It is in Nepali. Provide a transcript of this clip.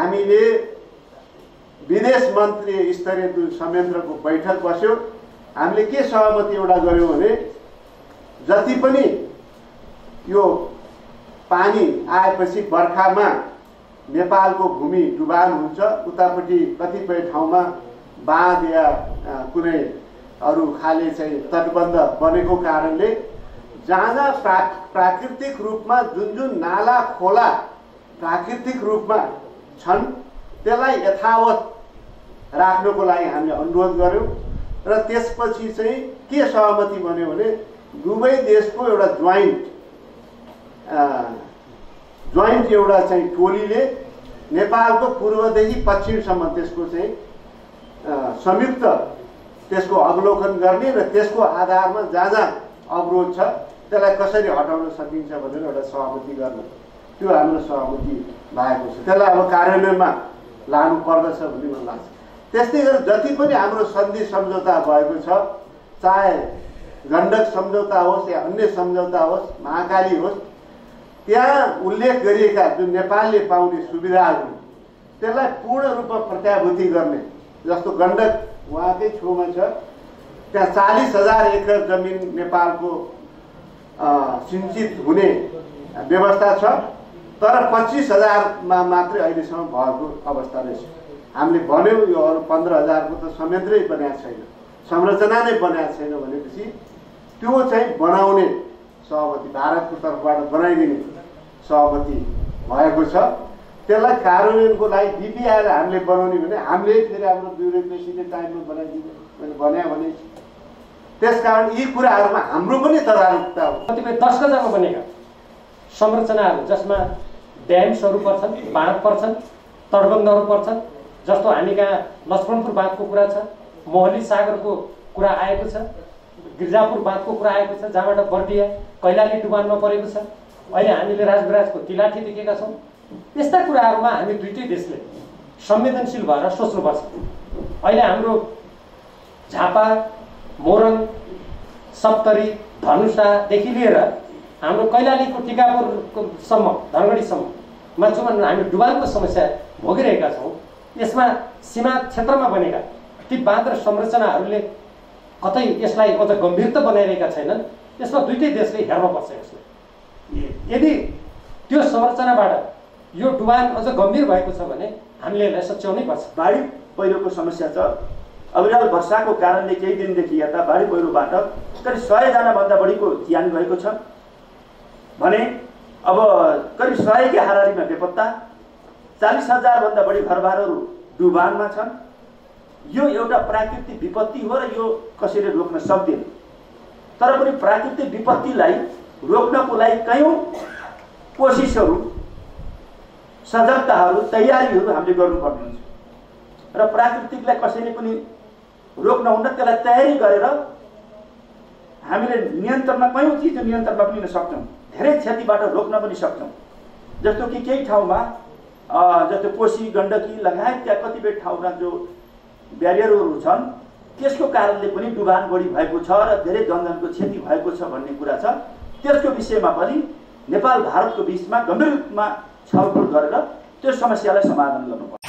हामीले विदेश मन्त्री स्तरीय संयन्त्रको बैठक बस्यो। हामीले के सहमति एउटा गर्यौं भने जति पनि यो पानी आएपछि बर्खामा नेपालको भूमि डुबान हुन्छ, उतापट्टि कतिपय ठाउँमा बाँध या कुनै अरू खाले चाहिँ तटबन्ध बनेको कारणले जहाँ प्राकृतिक रूपमा जुन नाला खोला प्राकृतिक रूपमा छन् त्यसलाई यथावत राख्नको लागि हामीले अनुरोध गर्यौं र त्यसपछि चाहिँ के सहमति बन्यो भने दुवै देशको एउटा ज्वाइन्ट एउटा चाहिँ टोलीले नेपालको पूर्वदेखि पश्चिमसम्म त्यसको चाहिँ संयुक्त त्यसको अवलोकन गर्ने र त्यसको आधारमा जहाँ अवरोध छ त्यसलाई कसरी हटाउन सकिन्छ भनेर एउटा सहमति गर्न, त्यो हाम्रो सहमति भएको छ। त्यसलाई अब कार्यान्वयनमा लानु पर्दछ भन्ने मलाई लाग्छ। त्यस्तै गरी जति पनि हाम्रो सन्धि सम्झौता भएको छ, चाहे गण्डक सम्झौता होस् या अन्य सम्झौता होस्, महाकाली होस्, त्यहाँ उल्लेख गरिएका जुन नेपालले पाउने सुविधाहरू त्यसलाई पूर्ण रूपमा प्रत्याभूति गर्ने, जस्तो गण्डक उहाँकै छेउमा छ, त्यहाँ 40,000 एकड़ जमिन नेपालको सिंचित हुने व्यवस्था छ, तर 25,000मा मात्रै अहिलेसम्म भएको अवस्था रहेछ। हामीले भन्यौँ यो अरू 15,000को त संयन्त्रै बनाएको छैन, संरचना नै बनाएको छैन भनेपछि त्यो चाहिँ बनाउने सहमति भारतको तर्फबाट बनाइदिने सहमति भएको छ। त्यसलाई कार्यान्वयनको लागि डिपिआर हामीले बनाउने भने हामीले फेरि हाम्रो ब्युरोक्रेसीले टाइममा बनाइदिने मैले भने भने त्यसकारण यी कुराहरूमा हाम्रो पनि तदारुकता हो। कतिपय 10 गजामा बनेका संरचनाहरू जसमा ड्याम्सहरू पर्छन्, बाँध पर्छन्, तटबन्धहरू पर्छन्, जस्तो हामी कहाँ लक्ष्मणपुर बाँधको कुरा छ, मोहली सागरको कुरा आएको छ, गिर्जापुर बाँधको कुरा आएको छ, जहाँबाट बर्दिया कैलाली डुबानमा परेको छ, अहिले हामीले राजविराजको तिलाठी देखेका छौँ। यस्ता कुराहरूमा हामी दुईटै देशले संवेदनशील भएर सोच्नुपर्छ। अहिले हाम्रो झापा, मोरङ, सप्तरी, धनुषादेखि लिएर हाम्रो कैलालीको टिकापुरसम्म, धनगढीसम्ममा जुन हामी डुबानको समस्या भोगिरहेका छौँ, यसमा सीमा क्षेत्रमा बनेका ती बाँध र संरचनाहरूले कतै यसलाई अझ गम्भीरता बनाइरहेका छैनन्। यसमा दुईटै देशले हेर्नुपर्छ। यसले यदि त्यो संरचनाबाट यो डुबान अझ गम्भीर भएको छ भने हामीले यसलाई सच्याउनै पर्छ। बाढी पहिरोको समस्या छ। अविरल वर्षाको कारणले केही दिनदेखि यता बाढी पहिरोबाट करिब 100 भन्दा बढीको ज्यान गएको छ भने अब करिब 100 की हाराहारीमा बेपत्ता, 40,000 भन्दा बढी घरबारहरू डुबानमा छन्। यो एउटा प्राकृतिक विपत्ति हो र यो कसैले रोक्न सक्दैन। तर पनि प्राकृतिक विपत्तिलाई रोक्नको लागि कयौं कोसिसहरू, सजगताहरू, तयारीहरू हामीले गर्नुपर्ने हुन्छ र प्राकृतिकलाई कसैले पनि रोक्न हुन्न। त्यसलाई तयारी गरेर हामीले नियन्त्रणमा कयौं चिज नियन्त्रणमा पनि लिन सक्छौँ, धेरै क्षतिबाट रोक्न पनि सक्छौँ। जस्तो कि केही ठाउँमा जस्तो कोशी, गण्डकी लगायत त्यहाँ कतिपय ठाउँमा जो ब्यारियरहरू छन् त्यसको कारणले पनि डुबान बढी भएको छ र धेरै जनजनको क्षति भएको छ भन्ने कुरा छ। त्यसको विषयमा पनि नेपाल भारतको बीचमा गम्भीर रूपमा छलफल गरेर त्यो समस्यालाई समाधान गर्नुपर्छ।